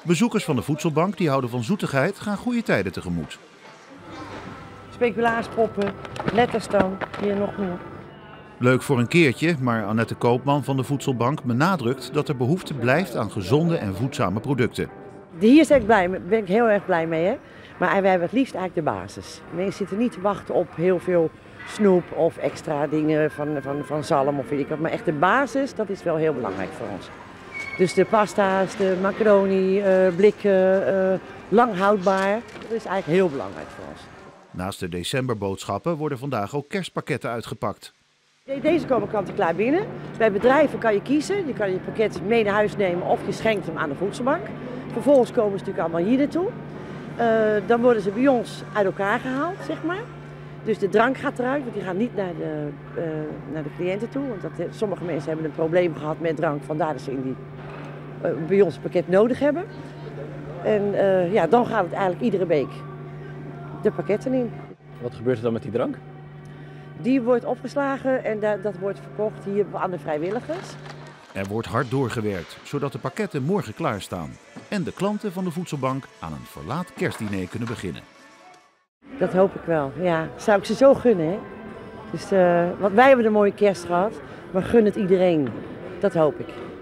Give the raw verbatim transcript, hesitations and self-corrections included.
Bezoekers van de voedselbank die houden van zoetigheid gaan goede tijden tegemoet. Speculaarspoppen, letters dan, hier nog meer. Leuk voor een keertje, maar Annette Koopman van de voedselbank benadrukt dat er behoefte blijft aan gezonde en voedzame producten. Hier ben ik, blij, ben ik heel erg blij mee, hè? Maar wij hebben het liefst eigenlijk de basis. Mensen zitten niet te wachten op heel veel snoep of extra dingen van, van, van zalm of weet ik wat. Maar echt de basis, dat is wel heel belangrijk voor ons. Dus de pasta's, de macaroni, uh, blikken, uh, lang houdbaar. Dat is eigenlijk heel belangrijk voor ons. Naast de decemberboodschappen worden vandaag ook kerstpakketten uitgepakt. Deze komen kant-en-klaar binnen. Bij bedrijven kan je kiezen. Je kan je pakket mee naar huis nemen of je schenkt hem aan de voedselbank. Vervolgens komen ze natuurlijk allemaal hier naartoe. Uh, dan worden ze bij ons uit elkaar gehaald, zeg maar. Dus de drank gaat eruit, want die gaat niet naar de, uh, naar de cliënten toe. Want dat, sommige mensen hebben een probleem gehad met drank, vandaar dat ze in die, uh, bij ons een pakket nodig hebben. En uh, ja, dan gaat het eigenlijk iedere week de pakketten in. Wat gebeurt er dan met die drank? Die wordt opgeslagen en dat, dat wordt verkocht hier aan de vrijwilligers. Er wordt hard doorgewerkt, zodat de pakketten morgen klaarstaan. En de klanten van de voedselbank aan een verlaat kerstdiner kunnen beginnen. Dat hoop ik wel, ja. Zou ik ze zo gunnen, hè? Dus, uh, want wij hebben een mooie kerst gehad, maar gun het iedereen. Dat hoop ik.